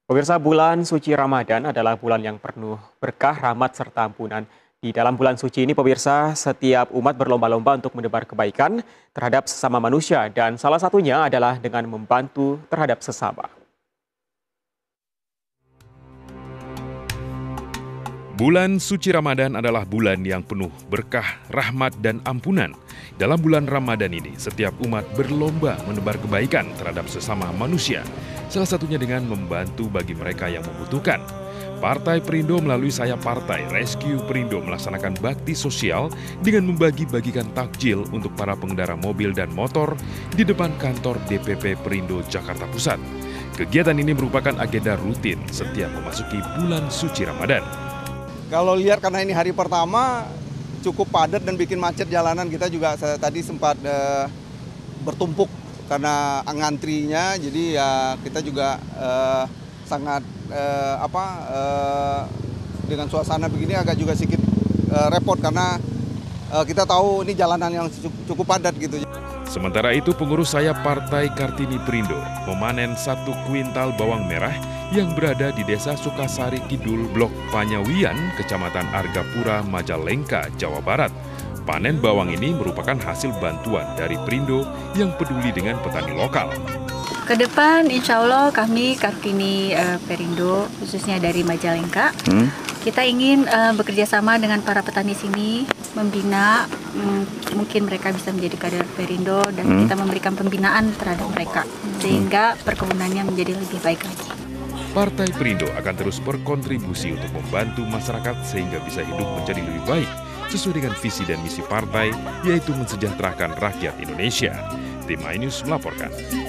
Pemirsa, bulan suci Ramadan adalah bulan yang penuh berkah, rahmat, serta ampunan. Di dalam bulan suci ini, pemirsa, setiap umat berlomba-lomba untuk menebar kebaikan terhadap sesama manusia dan salah satunya adalah dengan membantu terhadap sesama. Bulan suci Ramadan adalah bulan yang penuh berkah, rahmat, dan ampunan. Dalam bulan Ramadan ini, setiap umat berlomba menebar kebaikan terhadap sesama manusia. Salah satunya dengan membantu bagi mereka yang membutuhkan. Partai Perindo melalui sayap partai Rescue Perindo melaksanakan bakti sosial dengan membagi-bagikan takjil untuk para pengendara mobil dan motor di depan kantor DPP Perindo Jakarta Pusat. Kegiatan ini merupakan agenda rutin setiap memasuki bulan suci Ramadan. Kalau lihat karena ini hari pertama cukup padat dan bikin macet jalanan, kita juga tadi sempat bertumpuk karena ngantrinya, jadi ya kita juga sangat dengan suasana begini agak juga sedikit repot karena kita tahu ini jalanan yang cukup padat gitu. Sementara itu, pengurus sayap Partai Kartini Perindo memanen 1 kuintal bawang merah yang berada di Desa Sukasari Kidul, Blok Panyawian, Kecamatan Argapura, Majalengka, Jawa Barat. Panen bawang ini merupakan hasil bantuan dari Perindo yang peduli dengan petani lokal. Ke depan, insya Allah kami Kartini Perindo, khususnya dari Majalengka, kita ingin bekerja sama dengan para petani sini, membina, mungkin mereka bisa menjadi kader Perindo dan kita memberikan pembinaan terhadap mereka, sehingga perkebunannya menjadi lebih baik lagi. Partai Perindo akan terus berkontribusi untuk membantu masyarakat sehingga bisa hidup menjadi lebih baik, sesuai dengan visi dan misi partai, yaitu mensejahterakan rakyat Indonesia. Tim iNews melaporkan.